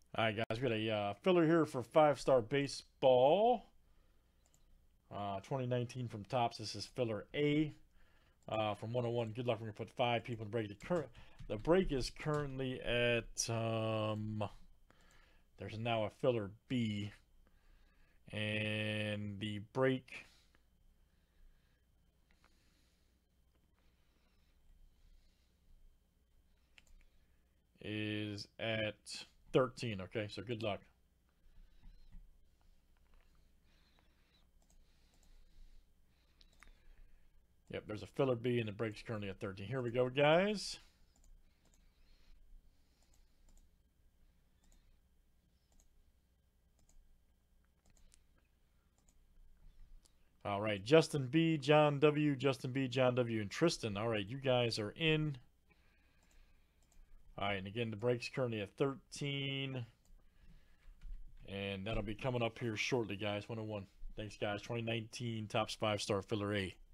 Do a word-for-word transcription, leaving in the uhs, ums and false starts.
All right, guys, we got a uh, filler here for five-star baseball. Uh, twenty nineteen from Topps. This is filler A uh, from one oh one. Good luck. We're going to put five people in the break. The, current, the break is currently at, um, there's now a filler B. And the break is at thirteen. Okay, so good luck. Yep, there's a filler B and the break's currently at thirteen. Here we go, guys. All right, Justin B, John W, Justin B, John W, and Tristan. All right, you guys are in. All right, and again, the break's currently at thirteen. And that'll be coming up here shortly, guys. one oh one. Thanks, guys. twenty nineteen Topps five-star filler A.